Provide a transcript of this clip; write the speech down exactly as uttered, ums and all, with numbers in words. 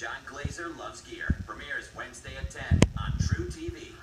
John Glazer Loves Gear premieres Wednesday at ten on True T V.